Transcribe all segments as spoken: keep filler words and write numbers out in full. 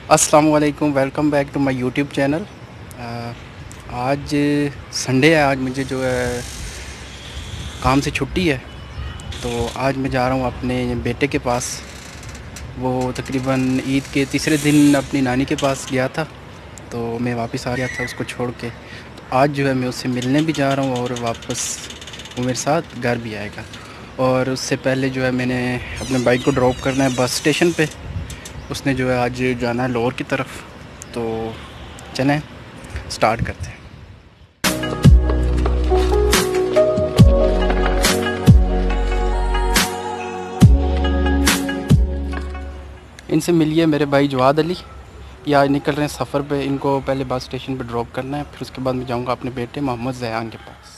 अस्सलाम वालेकुम, welcome back to my YouTube channel. आज संडे है, आज मुझे जो है काम से छुट्टी है, तो आज मैं जा रहा हूँ अपने बेटे के पास। वो तकरीबन ईद के तीसरे दिन अपनी नानी के पास गया था, तो मैं वापस आ गया था उसको छोड़ के। तो आज जो है मैं उससे मिलने भी जा रहा हूँ और वापस वो मेरे साथ घर भी आएगा। और उससे पहले जो है मैंने अपने बाइक को ड्रॉप करना है बस स्टेशन पे। उसने जो है आज जाना है लाहौर की तरफ, तो चलें स्टार्ट करते हैं। इनसे मिलिए मेरे भाई जवाद अली, ये आज निकल रहे हैं सफ़र पे। इनको पहले बस स्टेशन पे ड्रॉप करना है, फिर उसके बाद मैं जाऊंगा अपने बेटे मोहम्मद ज़यान के पास।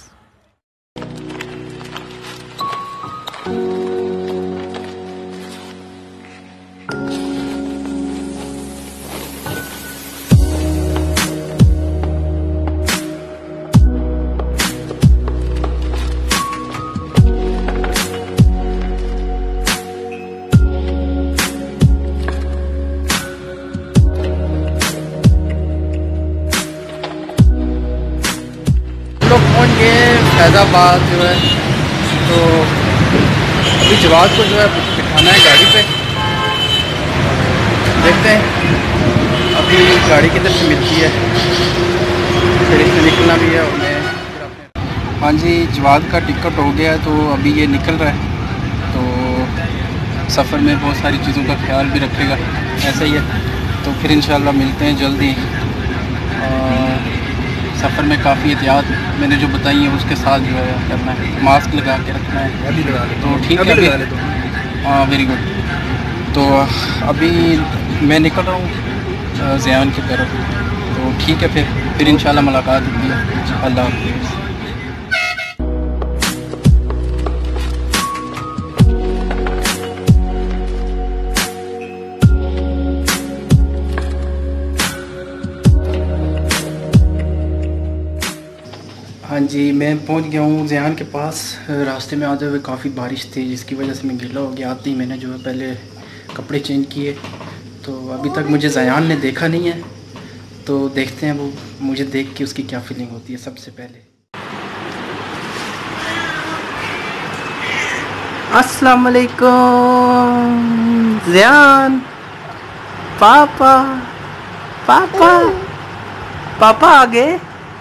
लोग पहुँच गए फैज़ाबाद जो है, तो अभी जवाद को जो है बिठाना है गाड़ी पे। देखते हैं अभी गाड़ी किधर से मिलती है, फिर इससे निकलना भी है और मैं फिर अपने। हाँ जी, जवाद का टिकट हो गया है, तो अभी ये निकल रहा है। तो सफ़र में बहुत सारी चीज़ों का ख्याल भी रखेगा, ऐसा ही है। तो फिर इंशाल्लाह मिलते हैं जल्दी। सफ़र में काफ़ी एहतियात मैंने जो बताई है उसके साथ जो है करना है, मास्क लगा के रखना है। अभी लगा ले तो ठीक है, अभी हाँ वेरी गुड। तो अभी मैं निकल रहा हूँ ज़यान की तरफ, तो ठीक है, फिर फिर इंशाल्लाह मुलाकात होगी। अल्लाह हाफ़िज़। हाँ जी, मैं पहुंच गया हूँ ज़यान के पास। रास्ते में आते हुए काफ़ी बारिश थी, जिसकी वजह से मैं गीला हो गया। आते ही मैंने जो है पहले कपड़े चेंज किए। तो अभी तक मुझे ज़यान ने देखा नहीं है, तो देखते हैं वो मुझे देख के उसकी क्या फीलिंग होती है। सबसे पहले अस्सलाम वालेकुम ज़यान। पापा पापा पापा आ गए।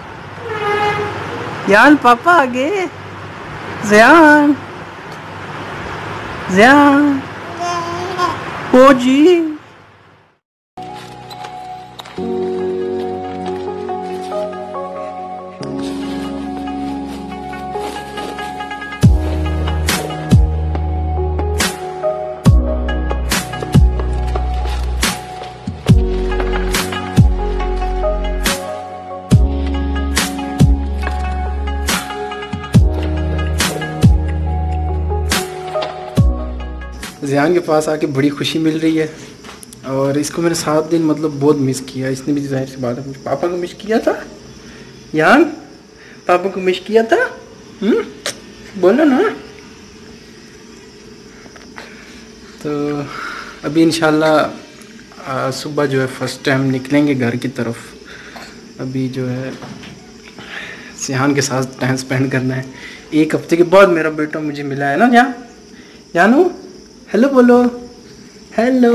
ज़यान पापा आ गए। ज़यान ज़यान ओ जी। ज़यान के पास आके बड़ी खुशी मिल रही है, और इसको मैंने सात दिन मतलब बहुत मिस किया। इसने भी जाहिर सी बात है पापा को मिस किया था। यान पापा को मिस किया था। हम्म बोलो ना। तो अभी इंशाल्लाह सुबह जो है फर्स्ट टाइम निकलेंगे घर की तरफ। अभी जो है ज़यान के साथ टाइम स्पेंड करना है। एक हफ्ते के बाद मेरा बेटा मुझे मिला है ना। जान जानू हेलो बोलो, हेलो।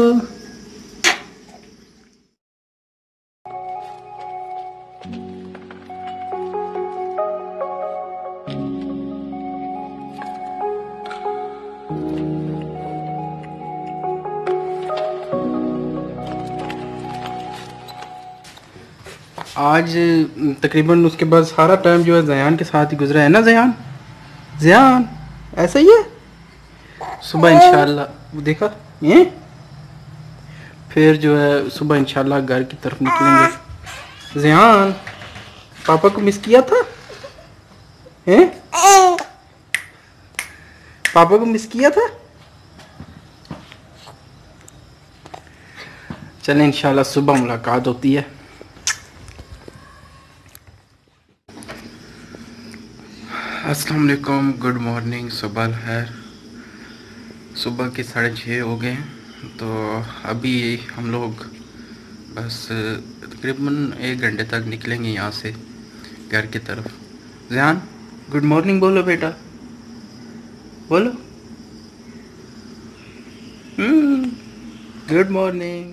आज तकरीबन उसके बाद सारा टाइम जो है ज़यान के साथ ही गुजरा है ना। ज़यान ज़यान ऐसा ही है। सुबह इंशाल्लाह वो देखा ये, फिर जो है सुबह इंशाल्लाह घर की तरफ निकलेंगे। ज़यान पापा को मिस किया था। हैं पापा को मिस किया था। चलें इंशाल्लाह सुबह मुलाकात होती है। अस्सलाम वालेकुम, गुड मॉर्निंग, सुबह है। सुबह के साढ़े छः हो गए हैं। तो अभी हम लोग बस तकरीबन एक घंटे तक निकलेंगे यहाँ से घर की तरफ। ज़ियान गुड मॉर्निंग बोलो बेटा, बोलो गुड मॉर्निंग।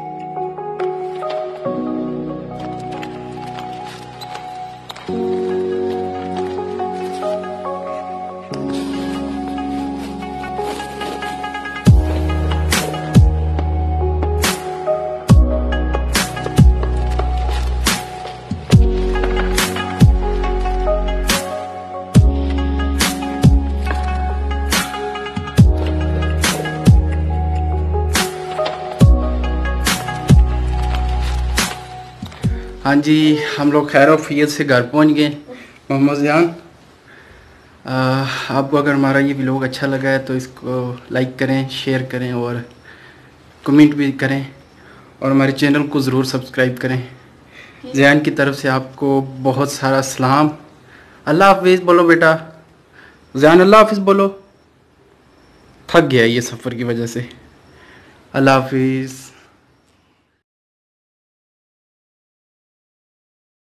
हाँ जी, हम लोग खैर वफियत से घर पहुंच गए। मोहम्मद ज़ियान, आपको अगर हमारा ये व्लॉग अच्छा लगा है तो इसको लाइक करें, शेयर करें और कमेंट भी करें और हमारे चैनल को ज़रूर सब्सक्राइब करें। ज़ियान की तरफ से आपको बहुत सारा सलाम। अल्लाह हाफिज़ बोलो बेटा। ज़ियान अल्लाह हाफिज़ बोलो। थक गया ये सफ़र की वजह से। अल्लाह हाफिज़।